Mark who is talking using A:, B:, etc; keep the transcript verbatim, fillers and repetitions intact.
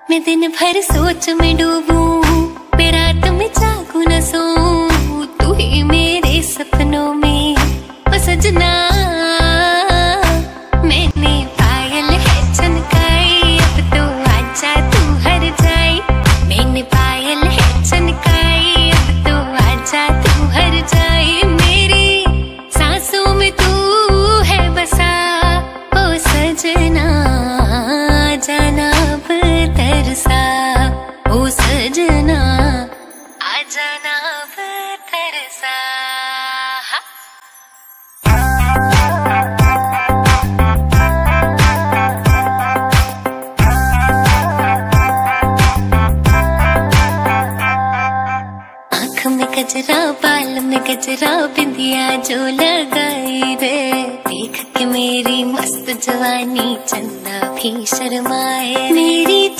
A: मैं दिन भर सोच में डूबूं, मैं रात में जागूं न सोऊं, तू ही मेरे सपनों में ओ सजना। मैंने पायल है चनकाई, अब तो आजा तू हर जाई। मैंने पायल है चनकाई, अब तो आजा तू हर जाई। मेरी सांसों में तू है बसा ओ सजना, जाना अब तरसा ओ सजना, आ जाना अब तरसा। आँख में गजरा, बाल में गजरा, बिंदिया जो लगाई रे, देख के मेरी मस्त जवानी चंदा भी शर्माए। मेरी